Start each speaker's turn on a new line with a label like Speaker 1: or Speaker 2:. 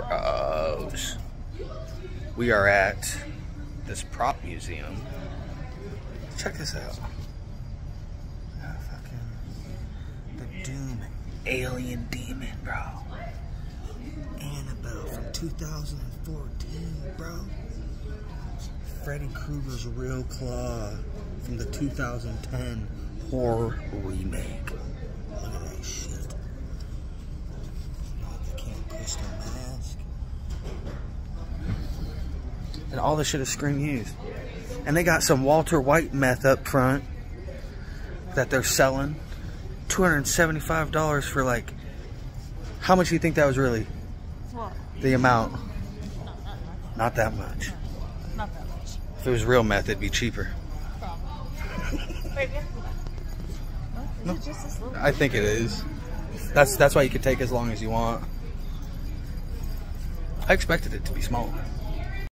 Speaker 1: Bros. We are at this prop museum. Check this out. The Doom alien demon, bro. Annabelle from 2014, bro. Freddy Krueger's Real Claw from the 2010 horror remake. Look at that shit. They can't push the mask. And all this shit is Scream used. And they got some Walter White meth up front that they're selling. $275 for like, how much do you think that was really?
Speaker 2: What?
Speaker 1: The amount?
Speaker 2: Not that much.
Speaker 1: Not that much.
Speaker 2: Not that much.
Speaker 1: If it was real meth, it'd be cheaper.
Speaker 2: Wait, no. Is it just this little?
Speaker 1: I think it is. That's why you could take as long as you want. I expected it to be small.